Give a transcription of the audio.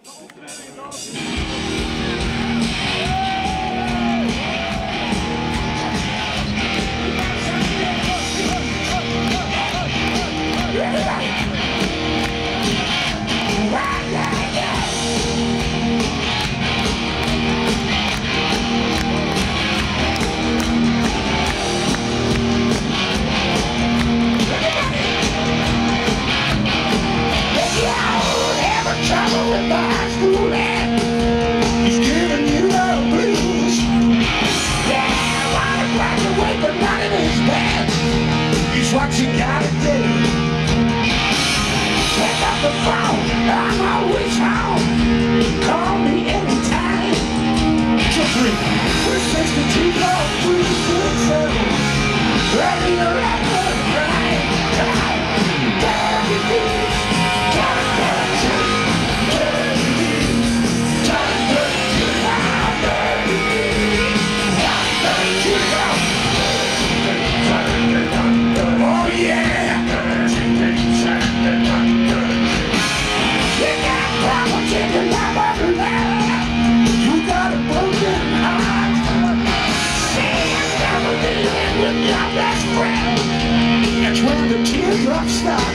What you gotta do? Pick up the phone, I'm always home. Call me anytime. 2-3. We're 62 close to the Dessel. Ready to let her cry. Dirty beats, dirty beats, dirty beats, dirty beats, dirty beats. Oh yeah! You got problems in your life, you got a broken heart. See, I'm never dealing with your best friend. That's when the teardrops start.